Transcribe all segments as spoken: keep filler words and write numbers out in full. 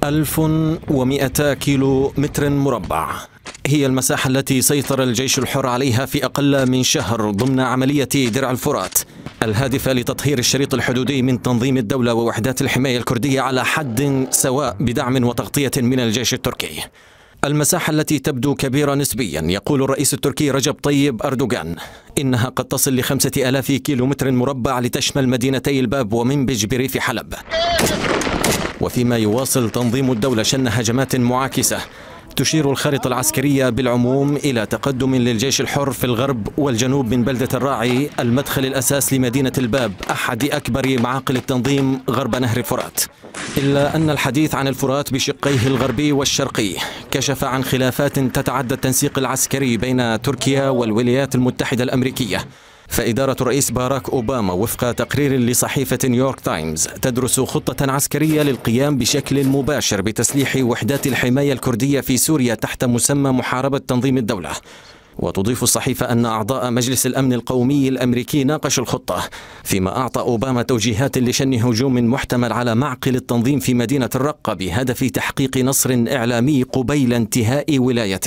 ألف ومئتا كيلو متر مربع هي المساحة التي سيطر الجيش الحر عليها في أقل من شهر ضمن عملية درع الفرات الهادفة لتطهير الشريط الحدودي من تنظيم الدولة ووحدات الحماية الكردية على حد سواء بدعم وتغطية من الجيش التركي. المساحة التي تبدو كبيرة نسبيا، يقول الرئيس التركي رجب طيب أردوغان إنها قد تصل لخمسة آلاف كيلو متر مربع لتشمل مدينتي الباب ومنبج بريف حلب. وفيما يواصل تنظيم الدولة شن هجمات معاكسة، تشير الخارطة العسكرية بالعموم إلى تقدم للجيش الحر في الغرب والجنوب من بلدة الراعي، المدخل الأساس لمدينة الباب أحد أكبر معاقل التنظيم غرب نهر الفرات. إلا أن الحديث عن الفرات بشقيه الغربي والشرقي كشف عن خلافات تتعدى التنسيق العسكري بين تركيا والولايات المتحدة الأمريكية. فإدارة الرئيس باراك أوباما وفق تقرير لصحيفة نيويورك تايمز تدرس خطة عسكرية للقيام بشكل مباشر بتسليح وحدات الحماية الكردية في سوريا تحت مسمى محاربة تنظيم الدولة. وتضيف الصحيفة أن أعضاء مجلس الأمن القومي الأمريكي ناقشوا الخطة، فيما أعطى أوباما توجيهات لشن هجوم محتمل على معقل التنظيم في مدينة الرقة بهدف تحقيق نصر إعلامي قبيل انتهاء ولايته.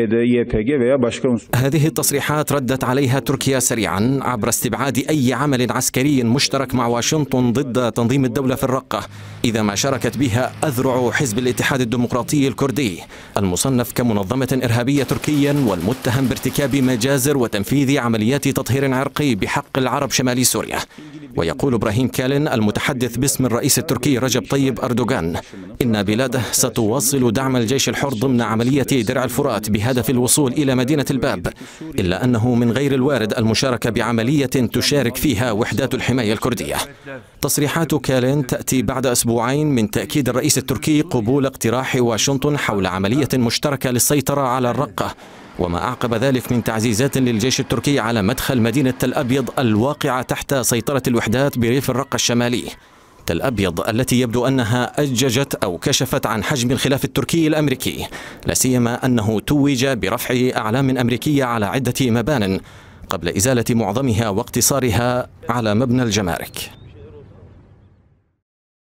هذه التصريحات ردت عليها تركيا سريعا عبر استبعاد أي عمل عسكري مشترك مع واشنطن ضد تنظيم الدولة في الرقة، إذا ما شاركت بها أذرع حزب الاتحاد الديمقراطي الكردي المصنف كمنظمة إرهابية تركيا والمتهم بارتكاب مجازر وتنفيذ عمليات تطهير عرقي بحق العرب شمال سوريا. ويقول إبراهيم كالن المتحدث باسم الرئيس التركي رجب طيب أردوغان إن بلاده ستواصل دعم الجيش الحر ضمن عملية درع الفرات بهدف الوصول إلى مدينة الباب، إلا أنه من غير الوارد المشاركة بعملية تشارك فيها وحدات الحماية الكردية. تصريحات كالن تأتي بعد أسبوعين من تأكيد الرئيس التركي قبول اقتراح واشنطن حول عملية مشتركة للسيطرة على الرقة، وما أعقب ذلك من تعزيزات للجيش التركي على مدخل مدينة تل أبيض الواقعة تحت سيطرة الوحدات بريف الرقة الشمالي. تل أبيض التي يبدو أنها أججت أو كشفت عن حجم الخلاف التركي الأمريكي، لا سيما أنه توج برفع أعلام أمريكية على عدة مبان قبل إزالة معظمها واقتصارها على مبنى الجمارك.